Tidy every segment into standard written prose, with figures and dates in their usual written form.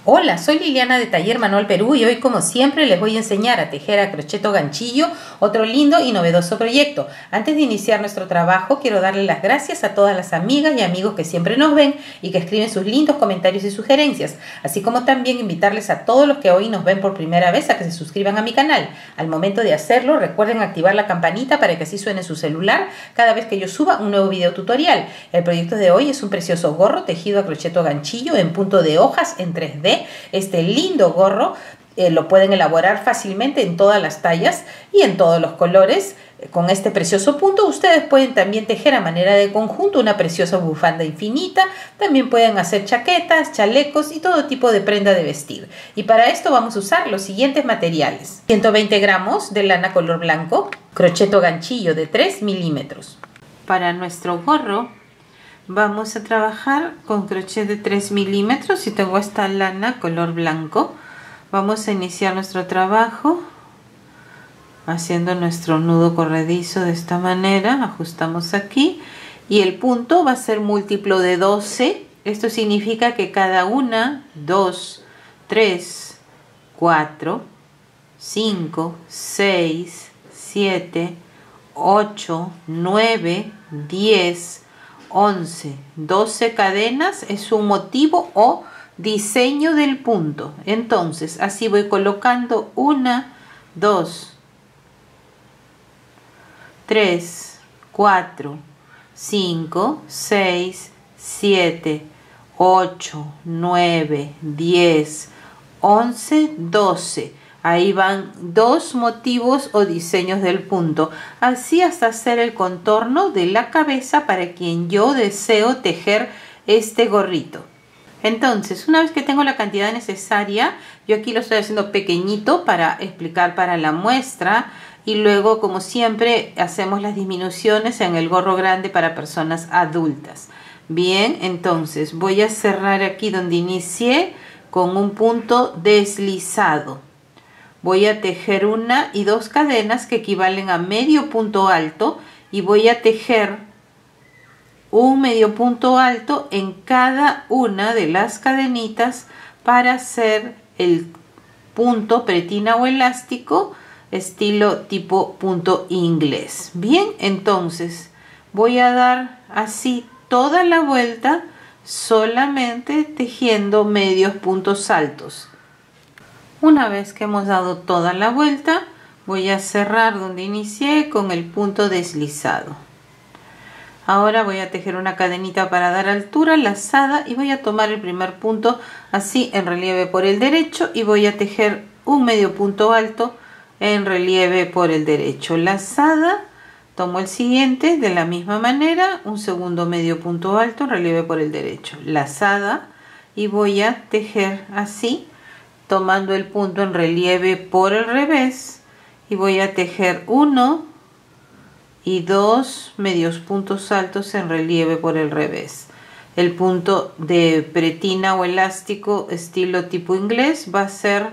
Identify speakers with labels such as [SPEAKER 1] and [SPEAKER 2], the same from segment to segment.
[SPEAKER 1] Hola, soy Liliana de Taller Manual Perú y hoy, como siempre, les voy a enseñar a tejer a crochet o ganchillo, otro lindo y novedoso proyecto. Antes de iniciar nuestro trabajo, quiero darle las gracias a todas las amigas y amigos que siempre nos ven y que escriben sus lindos comentarios y sugerencias, así como también invitarles a todos los que hoy nos ven por primera vez a que se suscriban a mi canal. Al momento de hacerlo, recuerden activar la campanita para que así suene su celular cada vez que yo suba un nuevo video tutorial. El proyecto de hoy es un precioso gorro tejido a crochet o ganchillo en punto de hojas en 3D. Este lindo gorro lo pueden elaborar fácilmente en todas las tallas y en todos los colores. Con este precioso punto ustedes pueden también tejer a manera de conjunto una preciosa bufanda infinita. También pueden hacer chaquetas, chalecos y todo tipo de prenda de vestir. Y para esto vamos a usar los siguientes materiales: 120 gramos de lana color blanco, crochet o ganchillo de 3 milímetros. Para nuestro gorro vamos a trabajar con crochet de 3 milímetros y tengo esta lana color blanco. Vamos a iniciar nuestro trabajo haciendo nuestro nudo corredizo de esta manera. Ajustamos aquí y el punto va a ser múltiplo de 12. Esto significa que cada una, 2, 3, 4, 5, 6, 7, 8, 9, 10, 11, 12 cadenas es un motivo o diseño del punto. Entonces así voy colocando 1, 2, 3, 4, 5, 6, 7, 8, 9, 10, 11, 12. Ahí van 2 motivos o diseños del punto, así hasta hacer el contorno de la cabeza para quien yo deseo tejer este gorrito. Entonces, una vez que tengo la cantidad necesaria, yo aquí lo estoy haciendo pequeñito para explicar para la muestra, y luego, como siempre, hacemos las disminuciones en el gorro grande para personas adultas. Bien, entonces voy a cerrar aquí donde inicié con un punto deslizado. Voy a tejer 1 y 2 cadenas que equivalen a medio punto alto y voy a tejer un medio punto alto en cada una de las cadenitas para hacer el punto pretina o elástico estilo tipo punto inglés. Bien, entonces voy a dar así toda la vuelta solamente tejiendo medios puntos altos. Una vez que hemos dado toda la vuelta, voy a cerrar donde inicié con el punto deslizado. Ahora voy a tejer una cadenita para dar altura, lazada, y voy a tomar el primer punto así en relieve por el derecho y voy a tejer un medio punto alto en relieve por el derecho. Lazada, tomo el siguiente de la misma manera, un segundo medio punto alto en relieve por el derecho. Lazada, y voy a tejer así, tomando el punto en relieve por el revés, y voy a tejer 1 y 2 medios puntos altos en relieve por el revés. El punto de pretina o elástico estilo tipo inglés va a ser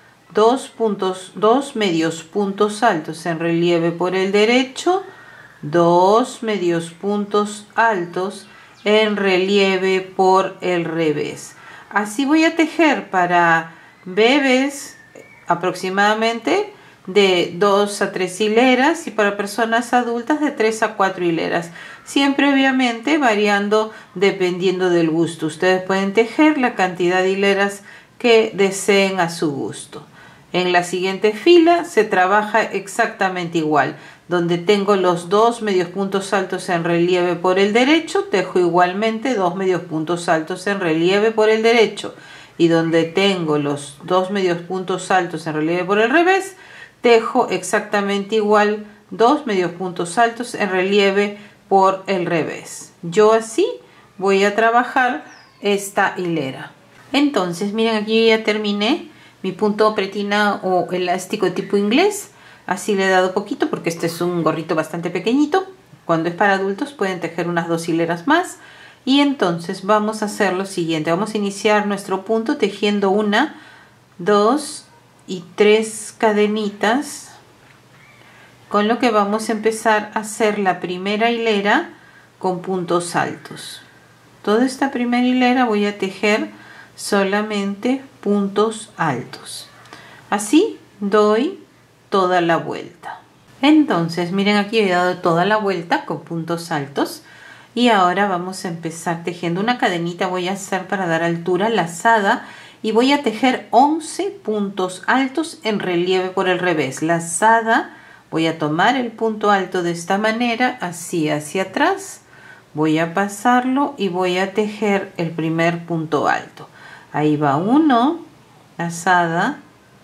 [SPEAKER 1] 2 medios puntos altos en relieve por el derecho, 2 medios puntos altos en relieve por el revés. Así voy a tejer para bebés aproximadamente de 2 a 3 hileras y para personas adultas de 3 a 4 hileras, siempre obviamente variando dependiendo del gusto. Ustedes pueden tejer la cantidad de hileras que deseen a su gusto. En la siguiente fila se trabaja exactamente igual. Donde tengo los 2 medios puntos altos en relieve por el derecho, tejo igualmente 2 medios puntos altos en relieve por el derecho. Y donde tengo los 2 medios puntos altos en relieve por el revés, tejo exactamente igual 2 medios puntos altos en relieve por el revés. Yo así voy a trabajar esta hilera. Entonces, miren, aquí ya terminé mi punto pretina o elástico tipo inglés. Así le he dado poquito porque este es un gorrito bastante pequeñito. Cuando es para adultos pueden tejer unas 2 hileras más. Y entonces vamos a hacer lo siguiente. Vamos a iniciar nuestro punto tejiendo 1, 2 y 3 cadenitas, con lo que vamos a empezar a hacer la primera hilera con puntos altos. Toda esta primera hilera voy a tejer solamente puntos altos. Así doy toda la vuelta. Entonces miren, aquí he dado toda la vuelta con puntos altos y ahora vamos a empezar tejiendo una cadenita. Voy a hacer para dar altura lazada y voy a tejer 11 puntos altos en relieve por el revés. Lazada, voy a tomar el punto alto de esta manera, así hacia atrás, voy a pasarlo y voy a tejer el primer punto alto. Ahí va 1, lazada,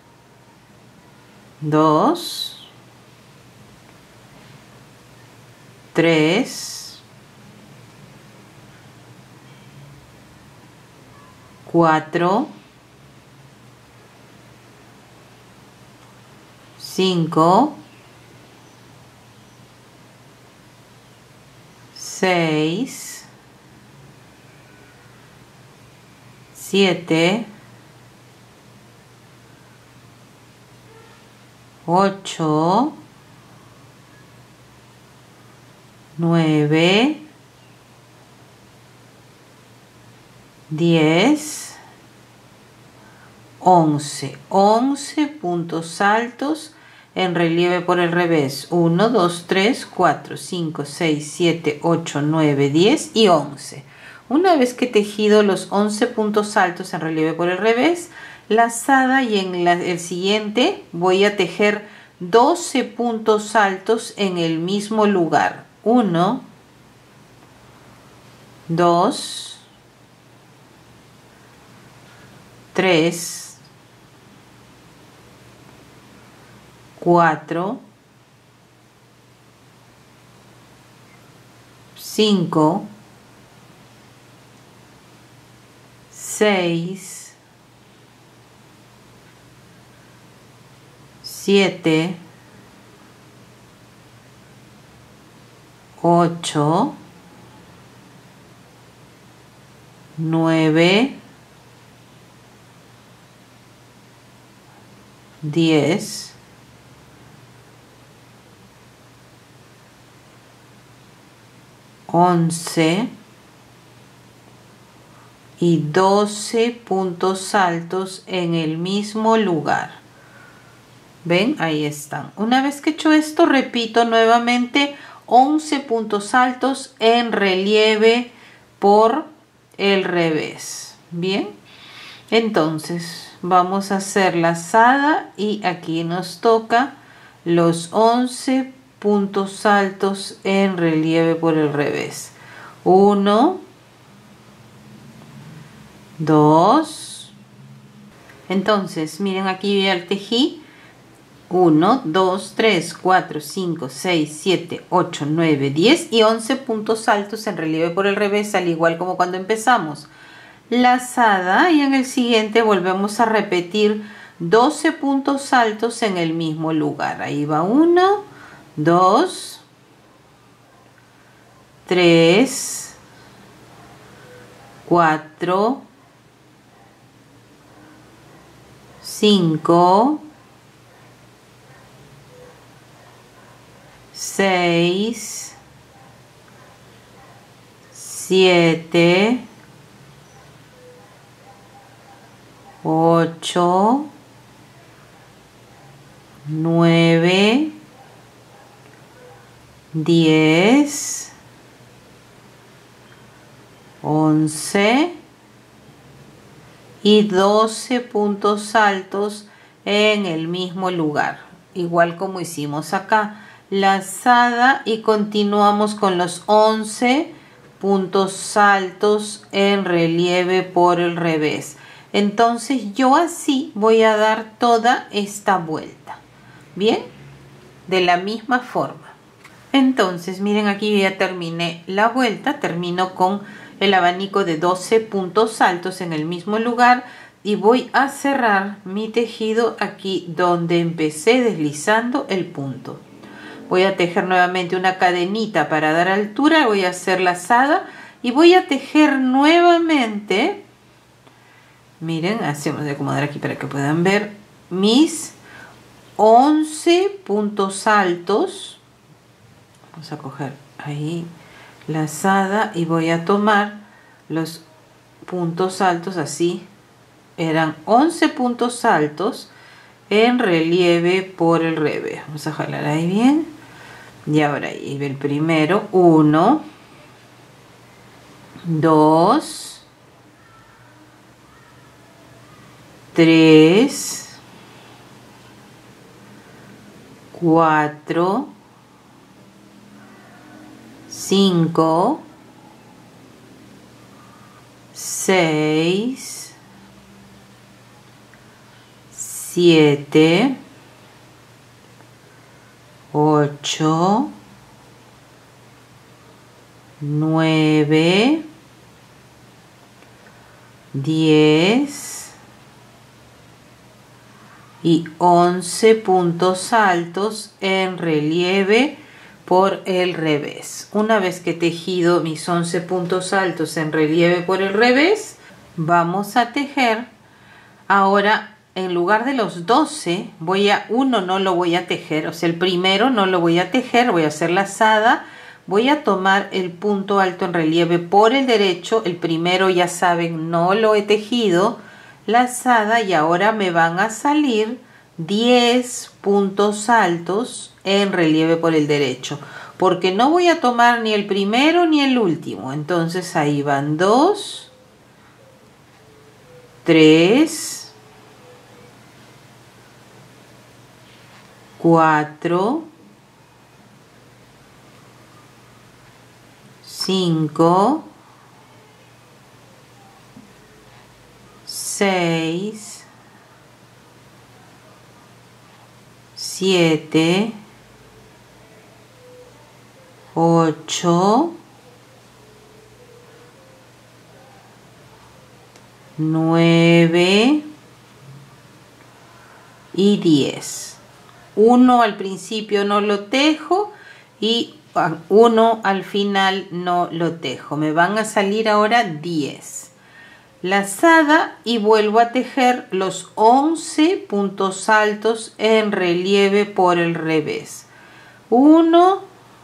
[SPEAKER 1] 2, 3, 4, 5, 6, 7, 8, 9, 10, 11. 11 puntos altos en relieve por el revés. 1, 2, 3, 4, 5, 6, 7, 8, 9, 10 y 11. Una vez que he tejido los 11 puntos altos en relieve por el revés, lazada, y en el siguiente voy a tejer 12 puntos altos en el mismo lugar. 1, 2, 3, 4, 5, 6, 7, 8, 9, 10, 11 y 12 puntos altos en el mismo lugar. ¿Ven? Ahí están. Una vez que he hecho esto, repito nuevamente 11 puntos altos en relieve por el revés. Bien, entonces vamos a hacer lazada y aquí nos toca los 11 puntos altos en relieve por el revés. 1, 2. Entonces miren, aquí ya tejí 1, 2, 3, 4, 5, 6, 7, 8, 9, 10 y 11 puntos altos en relieve por el revés, al igual como cuando empezamos. Lazada, y en el siguiente volvemos a repetir 12 puntos altos en el mismo lugar. Ahí va 1, 2, 3, 4, 5, 6, 7, 8, 9, 10, 11 y 12 puntos altos en el mismo lugar, igual como hicimos acá. Lazada y continuamos con los 11 puntos altos en relieve por el revés. Entonces yo así voy a dar toda esta vuelta. Bien, de la misma forma. Entonces miren, aquí ya terminé la vuelta. Termino con el abanico de 12 puntos altos en el mismo lugar y voy a cerrar mi tejido aquí donde empecé deslizando el punto. Voy a tejer nuevamente una cadenita para dar altura, voy a hacer lazada y voy a tejer nuevamente. Miren, hacemos de acomodar aquí para que puedan ver mis 11 puntos altos. Vamos a coger ahí lazada y voy a tomar los puntos altos así eran 11 puntos altos en relieve por el revés. Vamos a jalar ahí bien. Y ahora ahí el primero, 1, 2, 3, 4, 5, 6, 7, 8, 9, 10 y 11 puntos altos en relieve por el revés. Una vez que he tejido mis 11 puntos altos en relieve por el revés, vamos a tejer. Ahora, en lugar de los 12, uno no lo voy a tejer, o sea, el primero no lo voy a tejer, voy a hacer lazada. Voy a tomar el punto alto en relieve por el derecho. El primero, ya saben, no lo he tejido, lazada, y ahora me van a salir 10 puntos altos en relieve por el derecho, porque no voy a tomar ni el primero ni el último. Entonces ahí van 2, 3, 4, 5, 6, 7, 8, 9 y 10. Uno al principio no lo tejo y uno al final no lo tejo. Me van a salir ahora 10. Lazada, y vuelvo a tejer los 11 puntos altos en relieve por el revés. 1,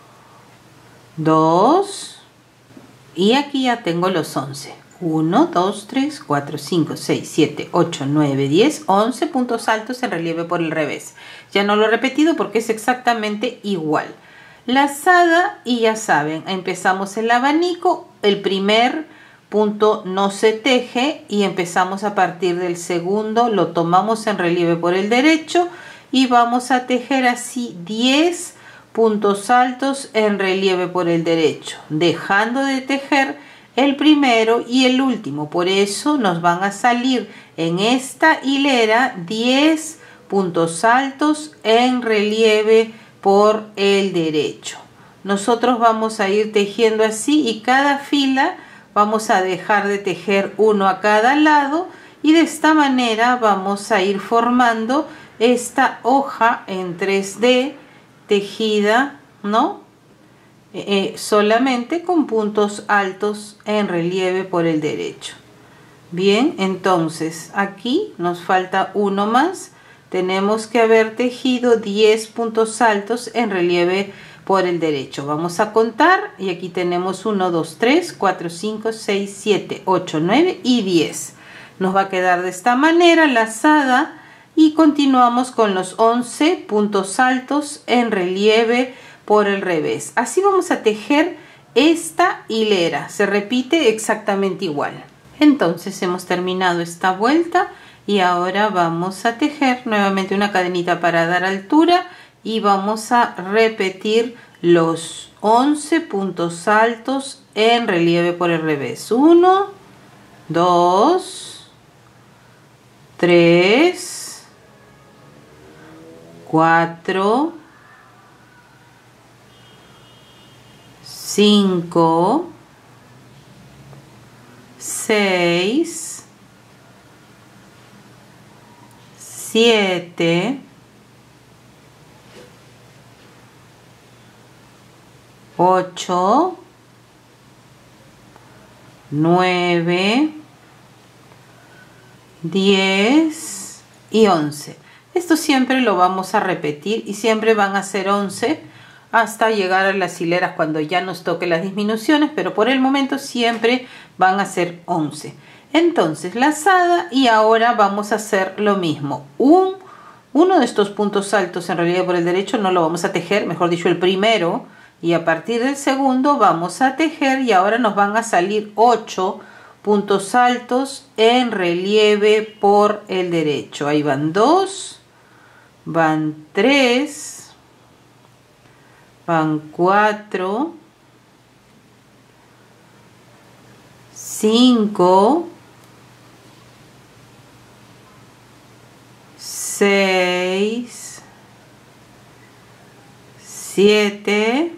[SPEAKER 1] 2 y aquí ya tengo los 11. 1, 2, 3, 4, 5, 6, 7, 8, 9, 10, 11 puntos altos en relieve por el revés. Ya no lo he repetido porque es exactamente igual. Lazada, y ya saben, empezamos el abanico, el primer punto no se teje y empezamos a partir del segundo, lo tomamos en relieve por el derecho y vamos a tejer así 10 puntos altos en relieve por el derecho, dejando de tejer el primero y el último. Por eso nos van a salir en esta hilera 10 puntos altos en relieve por el derecho. Nosotros vamos a ir tejiendo así, y cada fila vamos a dejar de tejer uno a cada lado, y de esta manera vamos a ir formando esta hoja en 3D tejida, ¿no? Solamente con puntos altos en relieve por el derecho. Bien, entonces aquí nos falta uno más. Tenemos que haber tejido 10 puntos altos en relieve por el derecho. Vamos a contar, y aquí tenemos 1, 2, 3, 4, 5, 6, 7, 8, 9 y 10. Nos va a quedar de esta manera lazada, y continuamos con los 11 puntos altos en relieve por el revés. Así vamos a tejer esta hilera. Se repite exactamente igual. Entonces hemos terminado esta vuelta y ahora vamos a tejer nuevamente una cadenita para dar altura, y vamos a repetir los 11 puntos altos en relieve por el revés. 1, 2, 3, 4, 5, 6, 7, 8, 9, 10 y 11. Esto siempre lo vamos a repetir, y siempre van a ser 11 hasta llegar a las hileras cuando ya nos toque las disminuciones, pero por el momento siempre van a ser 11. Entonces lazada, y ahora vamos a hacer lo mismo. Uno de estos puntos altos en relieve por el derecho no lo vamos a tejer, mejor dicho el primero, y a partir del segundo vamos a tejer, y ahora nos van a salir 8 puntos altos en relieve por el derecho. Ahí van 2, van 3, van 4, 5, 6, 7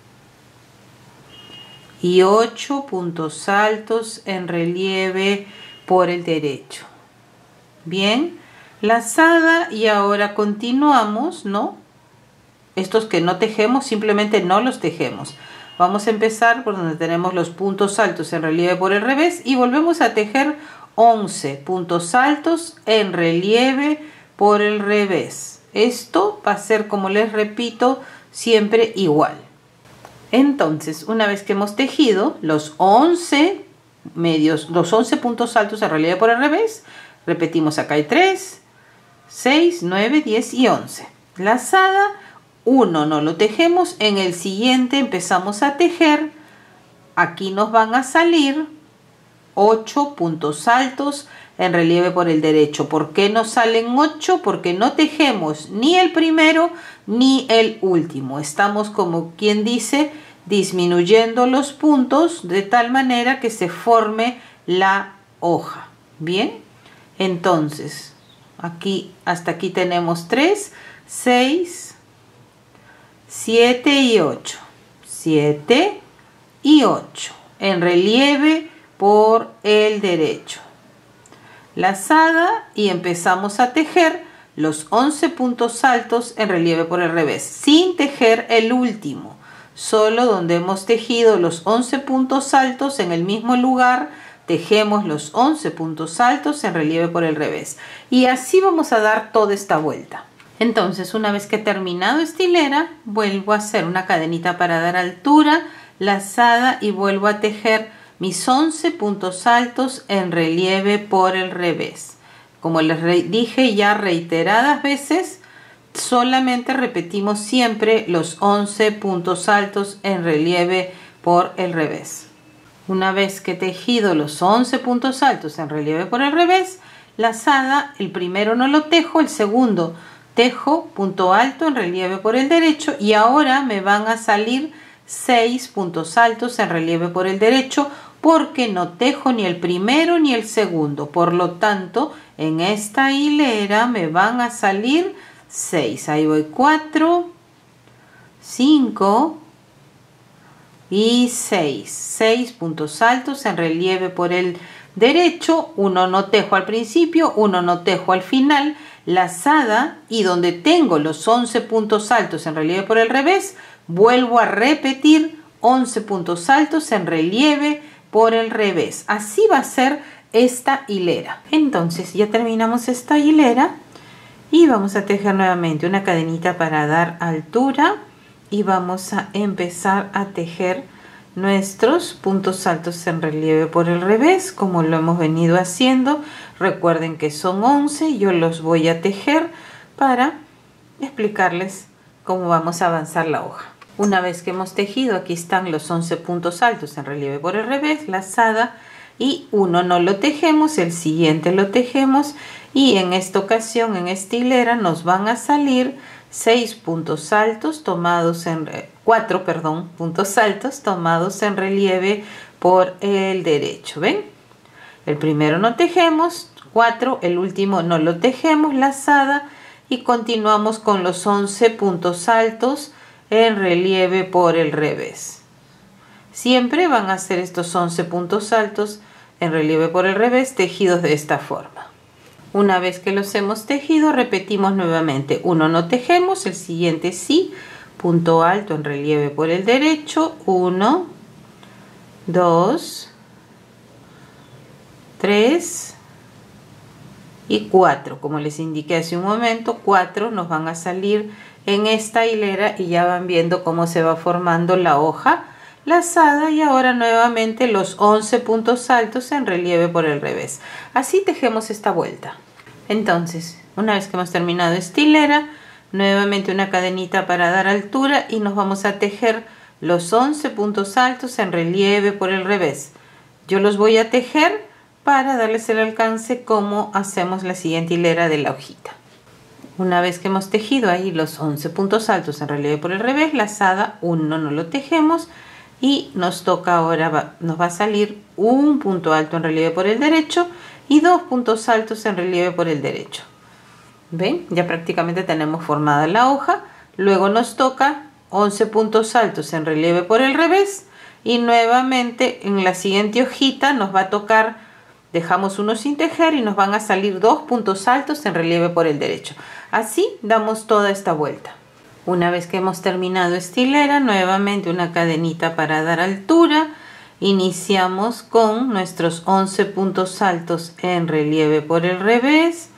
[SPEAKER 1] y 8 puntos altos en relieve por el derecho. Bien, lazada, y ahora continuamos, ¿no? Estos que no tejemos, simplemente no los tejemos. Vamos a empezar por donde tenemos los puntos altos en relieve por el revés y volvemos a tejer 11 puntos altos en relieve por el revés. Esto va a ser, como les repito, siempre igual. Entonces, una vez que hemos tejido los 11 puntos altos en relieve por el revés, repetimos, acá hay 3, 6, 9, 10 y 11. Lazada, 1 no lo tejemos, en el siguiente empezamos a tejer, aquí nos van a salir 8 puntos altos en relieve por el derecho. ¿Por qué nos salen 8? Porque no tejemos ni el primero ni el último. Estamos, como quien dice, disminuyendo los puntos de tal manera que se forme la hoja. Bien, entonces aquí hasta aquí tenemos 3, 6, 7 y 8. 7 y 8 en relieve por el derecho. Lazada, y empezamos a tejer los 11 puntos altos en relieve por el revés, sin tejer el último, solo donde hemos tejido los 11 puntos altos en el mismo lugar, tejemos los 11 puntos altos en relieve por el revés. Y así vamos a dar toda esta vuelta. Entonces, una vez que he terminado esta hilera, vuelvo a hacer una cadenita para dar altura, lazada, y vuelvo a tejer mis 11 puntos altos en relieve por el revés. Como les dije ya reiteradas veces, solamente repetimos siempre los 11 puntos altos en relieve por el revés. Una vez que he tejido los 11 puntos altos en relieve por el revés, lazada, el primero no lo tejo, el segundo tejo punto alto en relieve por el derecho, y ahora me van a salir 6 puntos altos en relieve por el derecho, porque no tejo ni el primero ni el segundo. Por lo tanto, en esta hilera me van a salir 6. Ahí voy, 4, 5 y 6. 6 puntos altos en relieve por el derecho. Uno no tejo al principio, uno no tejo al final. Lazada, y donde tengo los 11 puntos altos en relieve por el revés, vuelvo a repetir 11 puntos altos en relieve por el revés. Así va a ser esta hilera. Entonces ya terminamos esta hilera y vamos a tejer nuevamente una cadenita para dar altura, y vamos a empezar a tejer nuestros puntos altos en relieve por el revés, como lo hemos venido haciendo. Recuerden que son 11, yo los voy a tejer para explicarles cómo vamos a avanzar la hoja. Una vez que hemos tejido, aquí están los 11 puntos altos en relieve por el revés, lazada, y uno no lo tejemos, el siguiente lo tejemos, y en esta ocasión, en esta hilera, nos van a salir 6 puntos altos tomados en 4, puntos altos tomados en relieve por el derecho. ¿Ven? El primero no tejemos, 4, el último no lo tejemos, lazada, y continuamos con los 11 puntos altos en relieve por el revés. Siempre van a ser estos 11 puntos altos en relieve por el revés tejidos de esta forma. Una vez que los hemos tejido, repetimos nuevamente. Uno no tejemos, el siguiente sí. Punto alto en relieve por el derecho. 1, 2, 3 y 4. Como les indiqué hace un momento, 4 nos van a salir en esta hilera, y ya van viendo cómo se va formando la hoja lazada y ahora nuevamente los 11 puntos altos en relieve por el revés. Así tejemos esta vuelta. Entonces, una vez que hemos terminado esta hilera, nuevamente una cadenita para dar altura y nos vamos a tejer los 11 puntos altos en relieve por el revés. Yo los voy a tejer para darles el alcance como hacemos la siguiente hilera de la hojita. Una vez que hemos tejido ahí los 11 puntos altos en relieve por el revés, lazada 1 no lo tejemos y nos toca ahora, nos va a salir un punto alto en relieve por el derecho y 2 puntos altos en relieve por el derecho. ¿Ven? Ya prácticamente tenemos formada la hoja. Luego nos toca 11 puntos altos en relieve por el revés y nuevamente en la siguiente hojita nos va a tocar, dejamos uno sin tejer y nos van a salir 2 puntos altos en relieve por el derecho. Así damos toda esta vuelta. Una vez que hemos terminado esta hilera, nuevamente una cadenita para dar altura. Iniciamos con nuestros 11 puntos altos en relieve por el revés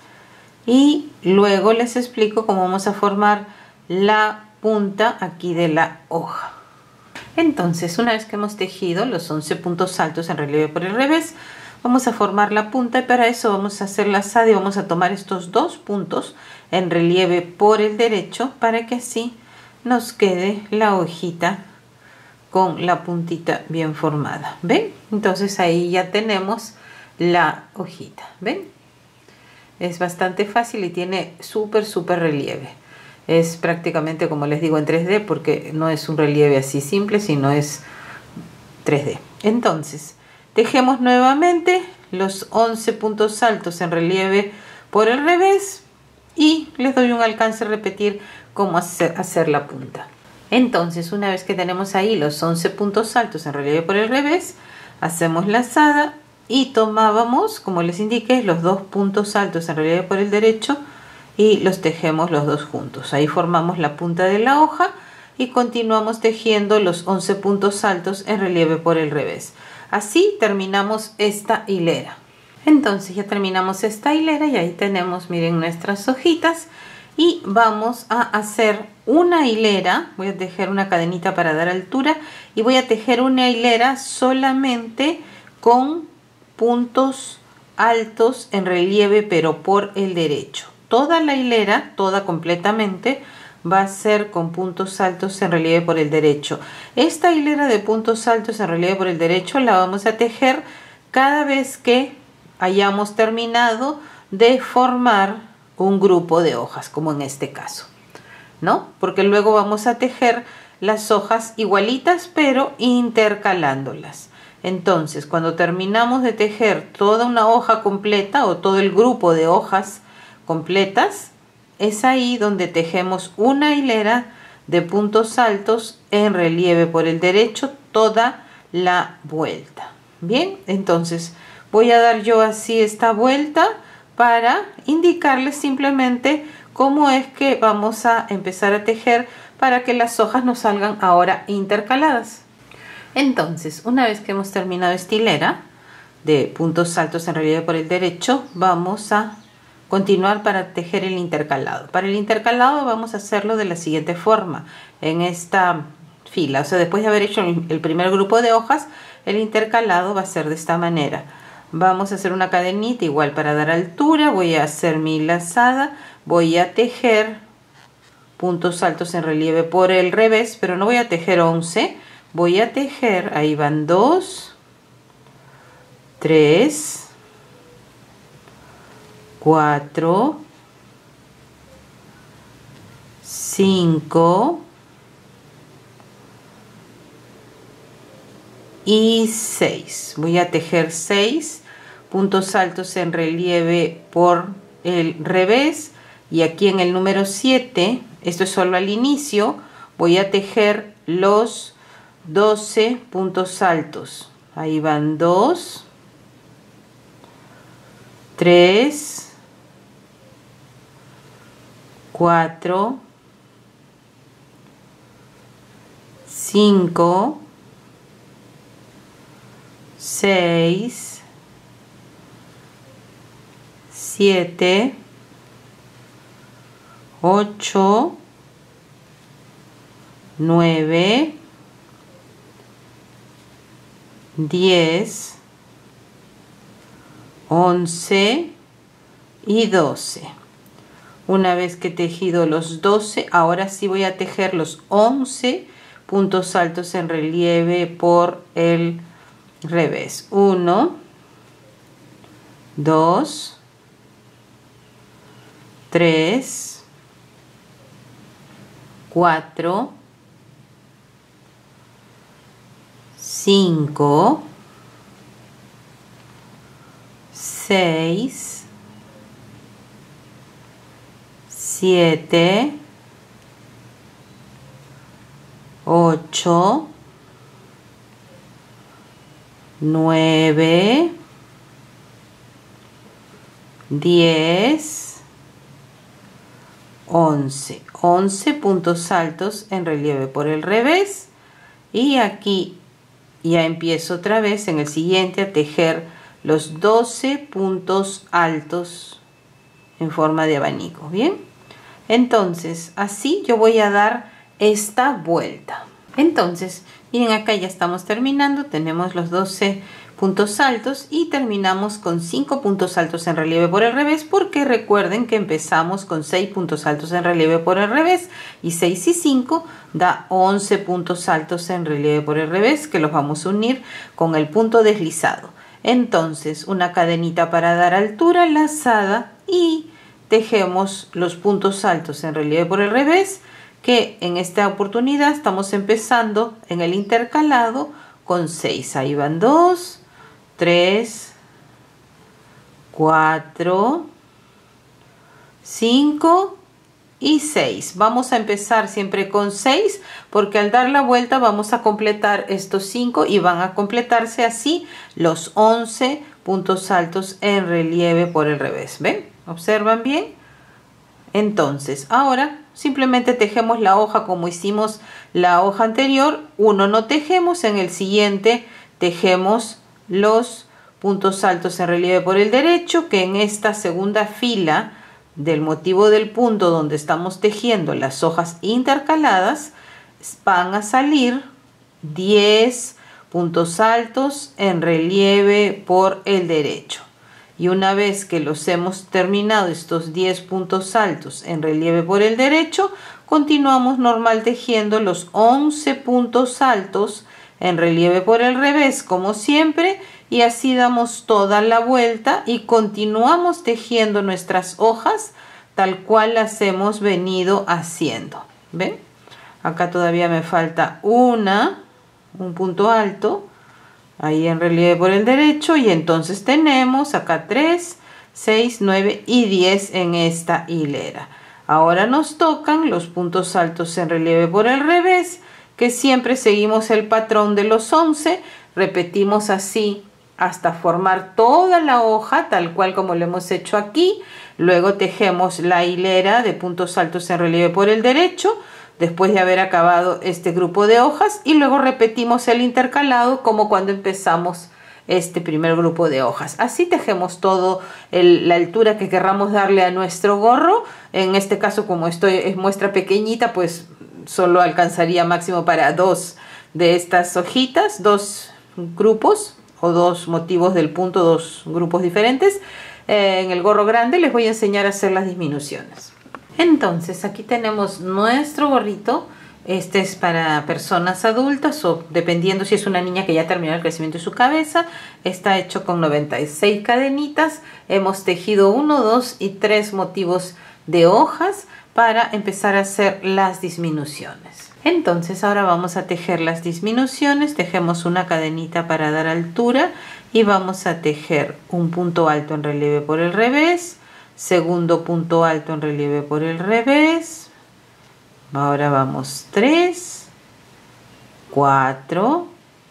[SPEAKER 1] y luego les explico cómo vamos a formar la punta aquí de la hoja. Entonces, una vez que hemos tejido los 11 puntos altos en relieve por el revés, vamos a formar la punta y para eso vamos a hacer lazada y vamos a tomar estos 2 puntos en relieve por el derecho para que así nos quede la hojita con la puntita bien formada. ¿Ven? Entonces ahí ya tenemos la hojita. ¿Ven? Es bastante fácil y tiene súper relieve. Es prácticamente, como les digo, en 3D porque no es un relieve así simple, sino es 3D. Entonces, tejemos nuevamente los 11 puntos altos en relieve por el revés y les doy un alcance a repetir cómo hacer la punta. Entonces, una vez que tenemos ahí los 11 puntos altos en relieve por el revés, hacemos lazada y tomábamos, como les indiqué, los 2 puntos altos en relieve por el derecho y los tejemos los dos juntos. Ahí formamos la punta de la hoja y continuamos tejiendo los 11 puntos altos en relieve por el revés. Así terminamos esta hilera. Entonces ya terminamos esta hilera y ahí tenemos, miren, nuestras hojitas. Y vamos a hacer una hilera, voy a tejer una cadenita para dar altura y voy a tejer una hilera solamente con puntos altos en relieve pero por el derecho. Toda la hilera, toda completamente, va a ser con puntos altos en relieve por el derecho. Esta hilera de puntos altos en relieve por el derecho la vamos a tejer cada vez que hayamos terminado de formar un grupo de hojas, como en este caso, ¿no? Porque luego vamos a tejer las hojas igualitas pero intercalándolas. Entonces, cuando terminamos de tejer toda una hoja completa o todo el grupo de hojas completas, es ahí donde tejemos una hilera de puntos altos en relieve por el derecho toda la vuelta. Bien, entonces voy a dar yo así esta vuelta para indicarles simplemente cómo es que vamos a empezar a tejer para que las hojas nos salgan ahora intercaladas. Entonces, una vez que hemos terminado esta hilera de puntos altos en relieve por el derecho, vamos a continuar para tejer el intercalado. Para el intercalado vamos a hacerlo de la siguiente forma, en esta fila, o sea, después de haber hecho el primer grupo de hojas, el intercalado va a ser de esta manera. Vamos a hacer una cadenita igual para dar altura, voy a hacer mi lazada, voy a tejer puntos altos en relieve por el revés, pero no voy a tejer 11, voy a tejer, ahí van 2, 3, 4, 5 y 6. Voy a tejer 6 puntos altos en relieve por el revés y aquí en el número 7, esto es solo al inicio, voy a tejer los 12 puntos altos. Ahí van 2, 3, 4, 5, 6, 7, 8, 9, 10, 11 y 12. Una vez que he tejido los 12, ahora sí voy a tejer los 11 puntos altos en relieve por el revés. 1, 2, 3, 4, 5, 6, 7, 8, 9, 10, 11. 11 puntos altos en relieve por el revés. Y aquí ya empiezo otra vez en el siguiente a tejer los 12 puntos altos en forma de abanico. Bien, entonces así yo voy a dar esta vuelta. Entonces miren, acá ya estamos terminando, tenemos los 12 puntos altos y terminamos con 5 puntos altos en relieve por el revés, porque recuerden que empezamos con 6 puntos altos en relieve por el revés y 6 y 5 da 11 puntos altos en relieve por el revés, que los vamos a unir con el punto deslizado. Entonces una cadenita para dar altura, lazada, y tejemos los puntos altos en relieve por el revés, que en esta oportunidad estamos empezando en el intercalado con 6. Ahí van 2, 3, 4, 5 y 6. Vamos a empezar siempre con 6 porque al dar la vuelta vamos a completar estos 5 y van a completarse así los 11 puntos altos en relieve por el revés. ¿Ven? ¿Observan bien? Entonces ahora simplemente tejemos la hoja como hicimos la hoja anterior. Uno no tejemos, en el siguiente tejemos los puntos altos en relieve por el derecho, que en esta segunda fila del motivo del punto donde estamos tejiendo las hojas intercaladas van a salir 10 puntos altos en relieve por el derecho. Y una vez que los hemos terminado, estos 10 puntos altos en relieve por el derecho, continuamos normal tejiendo los 11 puntos altos en relieve por el revés, como siempre, y así damos toda la vuelta y continuamos tejiendo nuestras hojas tal cual las hemos venido haciendo. ¿Ven? Acá todavía me falta un punto alto ahí en relieve por el derecho, y entonces tenemos acá 3, 6, 9 y 10 en esta hilera. Ahora nos tocan los puntos altos en relieve por el revés, que siempre seguimos el patrón de los 11, repetimos así hasta formar toda la hoja tal cual como lo hemos hecho aquí. Luego tejemos la hilera de puntos altos en relieve por el derecho después de haber acabado este grupo de hojas, y luego repetimos el intercalado como cuando empezamos este primer grupo de hojas. Así tejemos todo la altura que querramos darle a nuestro gorro. En este caso, como esto es muestra pequeñita, pues solo alcanzaría máximo para 2 de estas hojitas, 2 grupos o 2 motivos del punto, 2 grupos diferentes. En el gorro grande les voy a enseñar a hacer las disminuciones. Entonces aquí tenemos nuestro gorrito. Este es para personas adultas o dependiendo si es una niña que ya terminó el crecimiento de su cabeza. Está hecho con 96 cadenitas. Hemos tejido 1, 2 y 3 motivos de hojas para empezar a hacer las disminuciones. Entonces ahora vamos a tejer las disminuciones. Tejemos una cadenita para dar altura y vamos a tejer un punto alto en relieve por el revés, segundo punto alto en relieve por el revés. Ahora vamos 3, 4,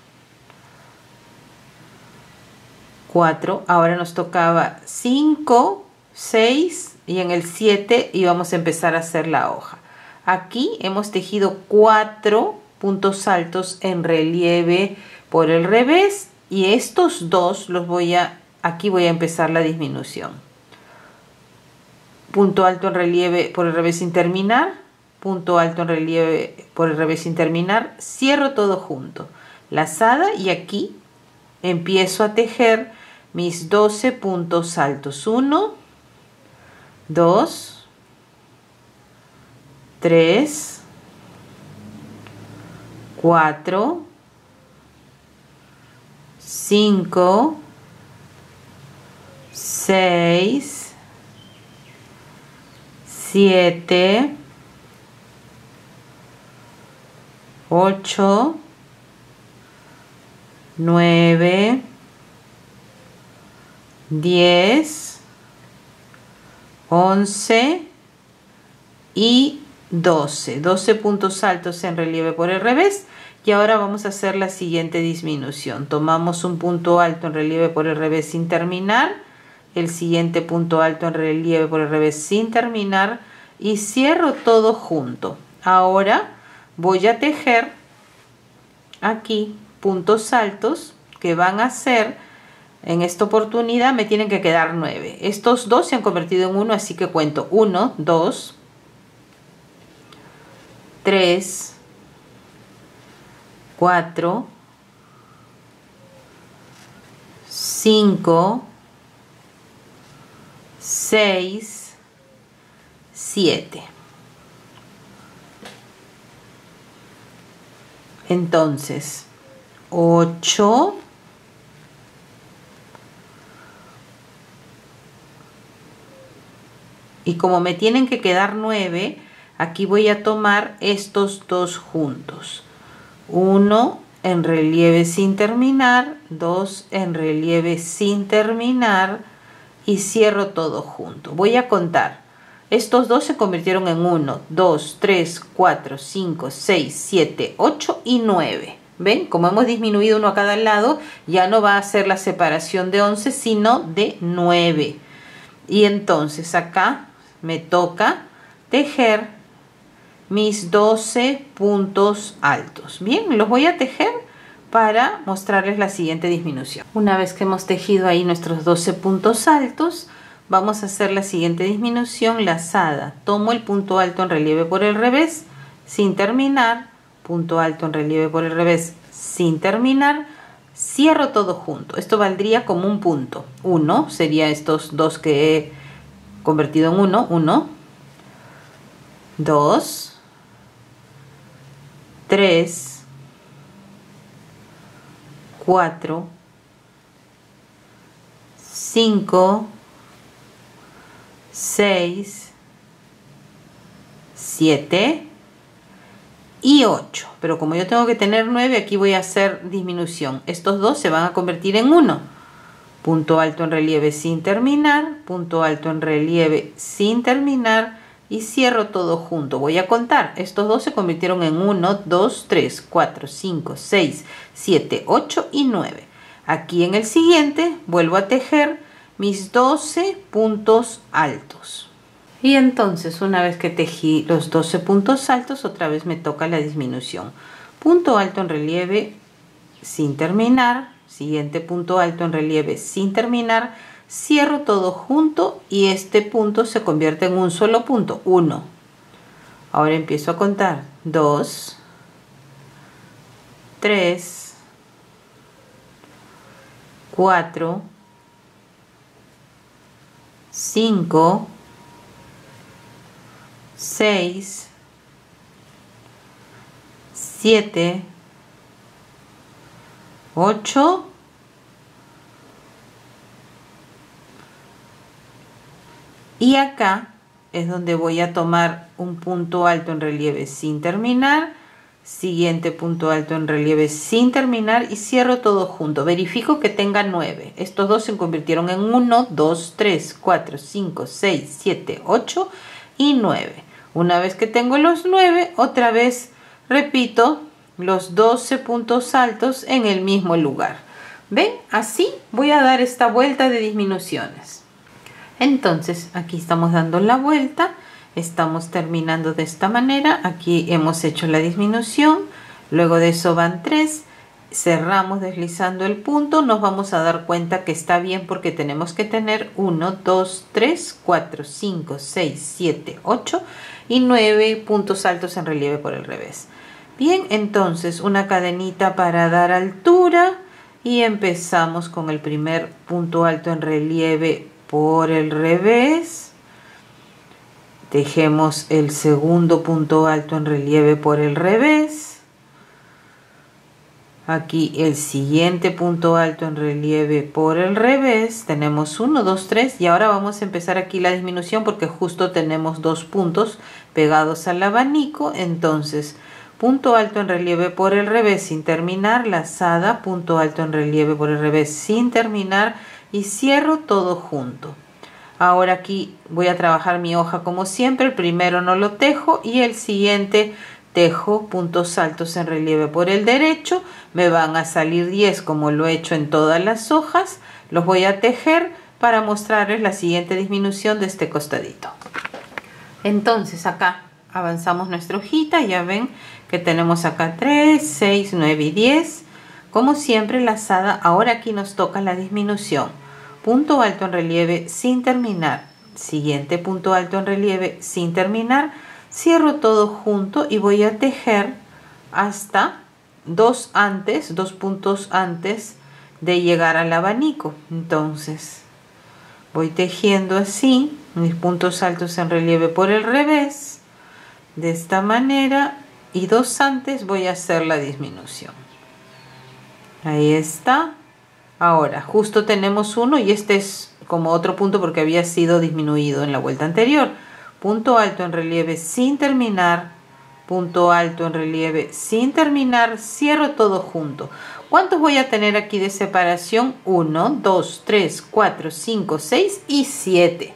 [SPEAKER 1] ahora nos tocaba 5, 6 y en el 7 íbamos a empezar a hacer la hoja. Aquí hemos tejido 4 puntos altos en relieve por el revés, y estos dos los aquí voy a empezar la disminución. Punto alto en relieve por el revés sin terminar, punto alto en relieve por el revés sin terminar, cierro todo junto, lazada, y aquí empiezo a tejer mis 12 puntos altos. 1, 2, 3, 4, 5, 6, 7, 8, 9, 10, 11 y 12. 12 puntos altos en relieve por el revés. Y ahora vamos a hacer la siguiente disminución. Tomamos un punto alto en relieve por el revés sin terminar, el siguiente punto alto en relieve por el revés sin terminar y cierro todo junto. Ahora voy a tejer aquí puntos altos que van a ser, en esta oportunidad me tienen que quedar 9. Estos dos se han convertido en 1, así que cuento 1, 2, 3, 4, 5, 6, 7. Entonces, 8, y como me tienen que quedar 9, aquí voy a tomar estos dos juntos. 1 en relieve sin terminar, 2 en relieve sin terminar y cierro todo junto. Voy a contar. Estos dos se convirtieron en 1, 2, 3, 4, 5, 6, 7, 8 y 9. ¿Ven? Como hemos disminuido uno a cada lado, ya no va a ser la separación de 11, sino de 9. Y entonces acá me toca tejer mis 12 puntos altos. Bien, los voy a tejer para mostrarles la siguiente disminución. Una vez que hemos tejido ahí nuestros 12 puntos altos, vamos a hacer la siguiente disminución lazada. Tomo el punto alto en relieve por el revés sin terminar, punto alto en relieve por el revés sin terminar, cierro todo junto. Esto valdría como un punto. 1 sería estos dos que he convertido en 1, 1, 2, 3, 4, 5, 6, 7 y 8. Pero como yo tengo que tener 9, aquí voy a hacer disminución. Estos dos se van a convertir en 1. Punto alto en relieve sin terminar, punto alto en relieve sin terminar y cierro todo junto. Voy a contar. Estos dos se convirtieron en 1, 2, 3, 4, 5, 6, 7, 8 y 9. Aquí en el siguiente vuelvo a tejer mis 12 puntos altos. Y entonces una vez que tejí los 12 puntos altos, otra vez me toca la disminución. Punto alto en relieve sin terminar, siguiente punto alto en relieve sin terminar, cierro todo junto y este punto se convierte en un solo punto, 1. Ahora empiezo a contar. 2, 3, 4, 5, 6, 7, 8 y acá es donde voy a tomar un punto alto en relieve sin terminar, siguiente punto alto en relieve sin terminar y cierro todo junto. Verifico que tenga 9. Estos dos se convirtieron en 1, 2, 3, 4, 5, 6, 7, 8 y 9. Una vez que tengo los 9, otra vez repito los 12 puntos altos en el mismo lugar. ¿Ven? Así voy a dar esta vuelta de disminuciones. Entonces aquí estamos dando la vuelta, estamos terminando de esta manera. Aquí hemos hecho la disminución, luego de eso van 3, cerramos deslizando el punto. Nos vamos a dar cuenta que está bien porque tenemos que tener 1, 2, 3, 4, 5, 6, 7, 8 y 9 puntos altos en relieve por el revés. Bien, entonces una cadenita para dar altura y empezamos con el primer punto alto en relieve por el revés, tejemos el segundo punto alto en relieve por el revés, aquí el siguiente punto alto en relieve por el revés, tenemos 1, 2, 3 y ahora vamos a empezar aquí la disminución porque justo tenemos dos puntos pegados al abanico. Entonces punto alto en relieve por el revés sin terminar, lazada, punto alto en relieve por el revés sin terminar y cierro todo junto. Ahora aquí voy a trabajar mi hoja como siempre, el primero no lo tejo y el siguiente tejo puntos altos en relieve por el derecho, me van a salir 10 como lo he hecho en todas las hojas, los voy a tejer para mostrarles la siguiente disminución de este costadito. Entonces acá avanzamos nuestra hojita, ya ven que tenemos acá 3, 6, 9 y 10, como siempre lazada. Ahora aquí nos toca la disminución, punto alto en relieve sin terminar, siguiente punto alto en relieve sin terminar, cierro todo junto y voy a tejer hasta dos puntos antes de llegar al abanico. Entonces voy tejiendo así mis puntos altos en relieve por el revés de esta manera y dos antes voy a hacer la disminución. Ahí está. Ahora justo tenemos uno y este es como otro punto porque había sido disminuido en la vuelta anterior. Punto alto en relieve sin terminar, punto alto en relieve sin terminar, cierro todo junto. ¿Cuántos voy a tener aquí de separación? 1, 2, 3, 4, 5, 6 y 7.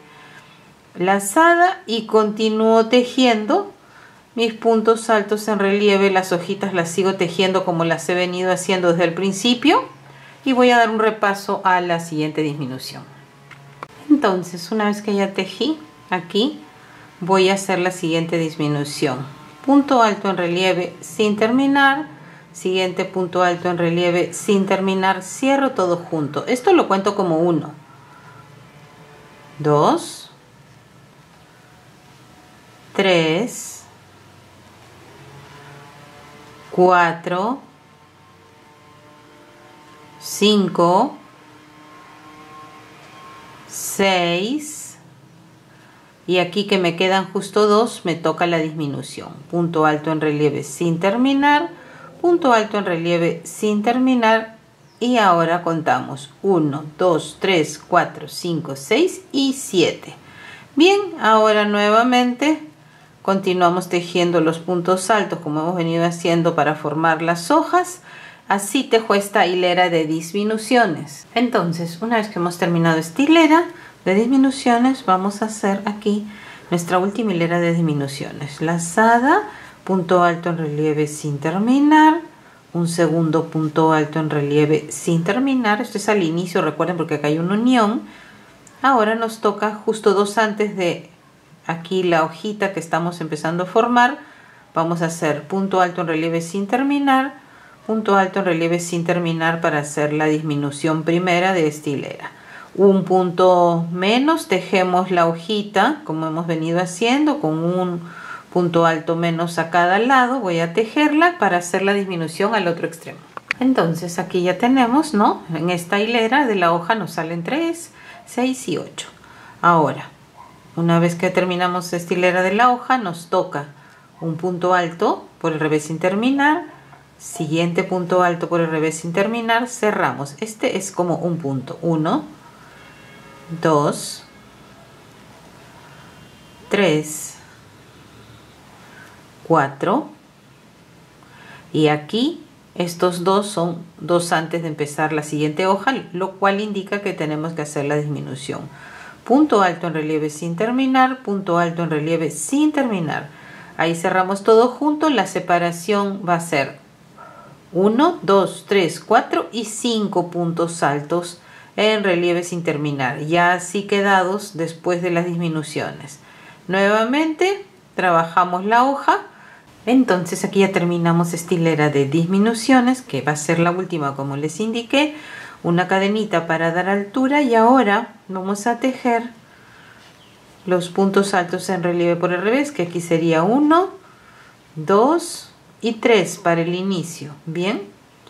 [SPEAKER 1] Lazada y continúo tejiendo mis puntos altos en relieve. Las hojitas las sigo tejiendo como las he venido haciendo desde el principio y voy a dar un repaso a la siguiente disminución. Entonces, una vez que ya tejí aquí, voy a hacer la siguiente disminución. Punto alto en relieve sin terminar, siguiente punto alto en relieve sin terminar, cierro todo junto. Esto lo cuento como 1, 2, 3, 4, 5, 6 y aquí que me quedan justo 2 me toca la disminución. Punto alto en relieve sin terminar, punto alto en relieve sin terminar y ahora contamos 1, 2, 3, 4, 5, 6 y 7. Bien, ahora nuevamente continuamos tejiendo los puntos altos como hemos venido haciendo para formar las hojas. Así tejo esta hilera de disminuciones. Entonces, una vez que hemos terminado esta hilera de disminuciones, vamos a hacer aquí nuestra última hilera de disminuciones. Lazada, punto alto en relieve sin terminar, un segundo punto alto en relieve sin terminar. Esto es al inicio, recuerden, porque acá hay una unión. Ahora nos toca justo dos antes de aquí la hojita que estamos empezando a formar. Vamos a hacer punto alto en relieve sin terminar, punto alto en relieve sin terminar para hacer la disminución primera de esta hilera. Un punto menos, tejemos la hojita como hemos venido haciendo con un punto alto menos a cada lado. Voy a tejerla para hacer la disminución al otro extremo. Entonces aquí ya tenemos, ¿no? En esta hilera de la hoja nos salen 3, 6 y 8. Ahora, una vez que terminamos esta hilera de la hoja, nos toca un punto alto por el revés sin terminar, siguiente punto alto por el revés sin terminar, cerramos. Este es como un punto. 1, 2, 3, 4 y aquí estos dos son dos antes de empezar la siguiente hoja, lo cual indica que tenemos que hacer la disminución. Punto alto en relieve sin terminar, punto alto en relieve sin terminar. Ahí cerramos todo junto. La separación va a ser 1, 2, 3, 4 y 5 puntos altos en relieve sin terminar, ya así quedados después de las disminuciones. Nuevamente trabajamos la hoja. Entonces aquí ya terminamos esta hilera de disminuciones, que va a ser la última como les indiqué. Una cadenita para dar altura y ahora vamos a tejer los puntos altos en relieve por el revés, que aquí sería 1, 2 y 3 para el inicio. Bien,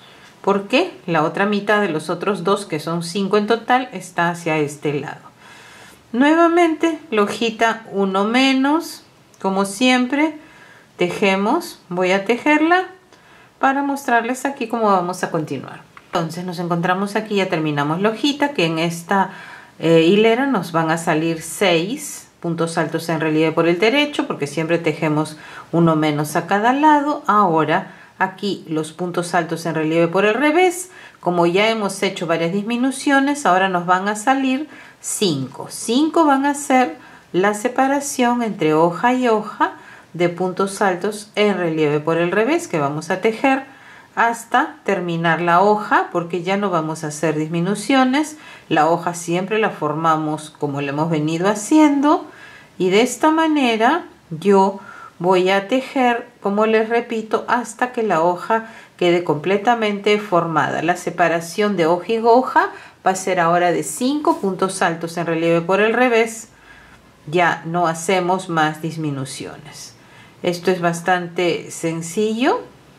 [SPEAKER 1] porque la otra mitad de los otros dos, que son 5 en total, está hacia este lado. Nuevamente la hojita 1 menos, como siempre, tejemos. Voy a tejerla para mostrarles aquí cómo vamos a continuar. Entonces nos encontramos aquí, ya terminamos la hojita, que en esta hilera nos van a salir 6 puntos altos en relieve por el derecho, porque siempre tejemos 1 menos a cada lado. Ahora aquí los puntos altos en relieve por el revés, como ya hemos hecho varias disminuciones, ahora nos van a salir 5. 5 van a ser la separación entre hoja y hoja de puntos altos en relieve por el revés, que vamos a tejer hasta terminar la hoja, porque ya no vamos a hacer disminuciones. La hoja siempre la formamos como lo hemos venido haciendo, y de esta manera yo voy a tejer, como les repito, hasta que la hoja quede completamente formada. La separación de hoja y hoja va a ser ahora de 5 puntos altos en relieve por el revés. Ya no hacemos más disminuciones. Esto es bastante sencillo.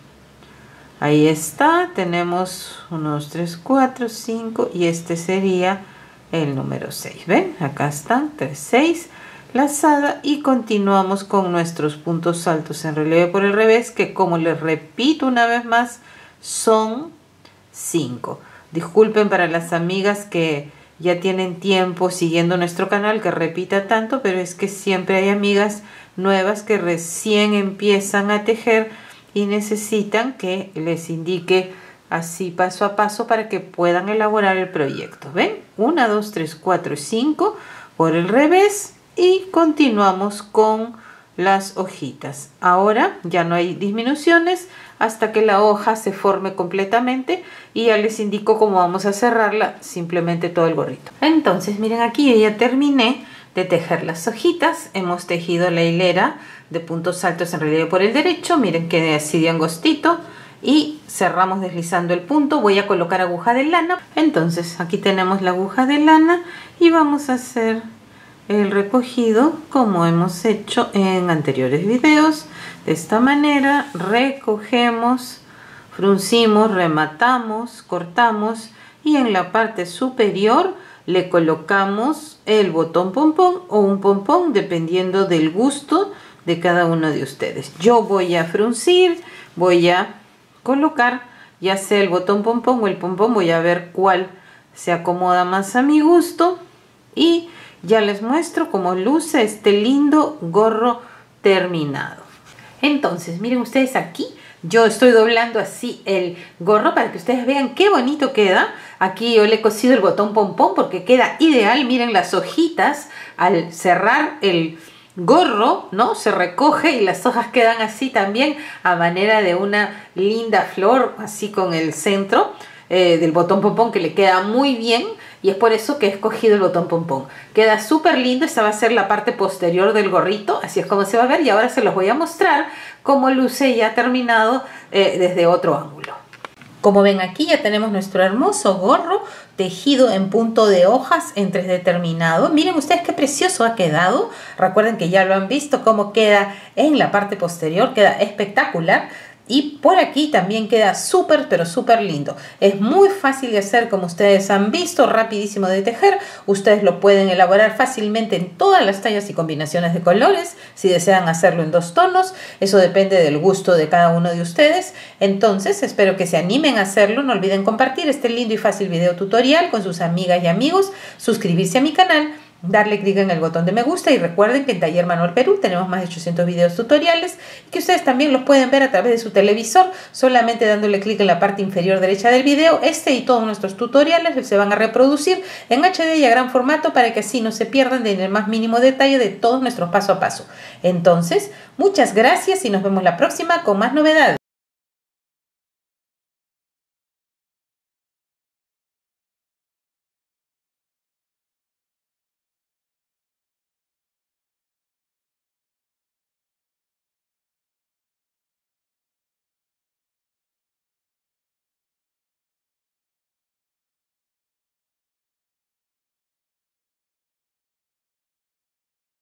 [SPEAKER 1] Ahí está, tenemos 1, 2, 3, 4, 5 y este sería el número 6. ¿Ven? Acá están 3, 6, lazada, y continuamos con nuestros puntos altos en relieve por el revés, que como les repito una vez más, son 5. Disculpen para las amigas que ya tienen tiempo siguiendo nuestro canal que repita tanto, pero es que siempre hay amigas nuevas que recién empiezan a tejer y necesitan que les indique así paso a paso para que puedan elaborar el proyecto. ¿Ven? 1, 2, 3, 4, 5 por el revés, y continuamos con las hojitas. Ahora ya no hay disminuciones hasta que la hoja se forme completamente, y ya les indico cómo vamos a cerrarla, simplemente todo el gorrito. Entonces miren, aquí yo ya terminé de tejer las hojitas. Hemos tejido la hilera de puntos altos en relieve por el derecho, miren, quede así de angostito, y cerramos deslizando el punto. Voy a colocar aguja de lana. Entonces aquí tenemos la aguja de lana y vamos a hacer el recogido como hemos hecho en anteriores videos. De esta manera recogemos, fruncimos, rematamos, cortamos, y en la parte superior le colocamos el botón pompón o un pompón dependiendo del gusto de cada uno de ustedes. Yo voy a fruncir, voy a colocar ya sea el botón pompón o el pompón, voy a ver cuál se acomoda más a mi gusto, y ya les muestro cómo luce este lindo gorro terminado. Entonces miren ustedes, aquí yo estoy doblando así el gorro para que ustedes vean qué bonito queda. Aquí yo le he cosido el botón pompón porque queda ideal. Miren las hojitas, al cerrar el gorro, ¿no? Se recoge y las hojas quedan así también a manera de una linda flor, así con el centro del botón pompón, que le queda muy bien, y es por eso que he escogido el botón pompón. Queda súper lindo. Esta va a ser la parte posterior del gorrito, así es como se va a ver, y ahora se los voy a mostrar cómo luce ya terminado desde otro ángulo. Como ven, aquí ya tenemos nuestro hermoso gorro tejido en punto de hojas en 3D terminado. Miren ustedes qué precioso ha quedado. Recuerden que ya lo han visto cómo queda en la parte posterior, queda espectacular. Y por aquí también queda súper, pero súper lindo. Es muy fácil de hacer, como ustedes han visto, rapidísimo de tejer. Ustedes lo pueden elaborar fácilmente en todas las tallas y combinaciones de colores, si desean hacerlo en 2 tonos. Eso depende del gusto de cada uno de ustedes. Entonces, espero que se animen a hacerlo. No olviden compartir este lindo y fácil video tutorial con sus amigas y amigos, suscribirse a mi canal, darle clic en el botón de me gusta, y recuerden que en Taller Manual Perú tenemos más de 800 videos tutoriales y que ustedes también los pueden ver a través de su televisor, solamente dándole clic en la parte inferior derecha del video. Este y todos nuestros tutoriales se van a reproducir en HD y a gran formato para que así no se pierdan en el más mínimo detalle de todos nuestros paso a paso. Entonces, muchas gracias y nos vemos la próxima con más novedades.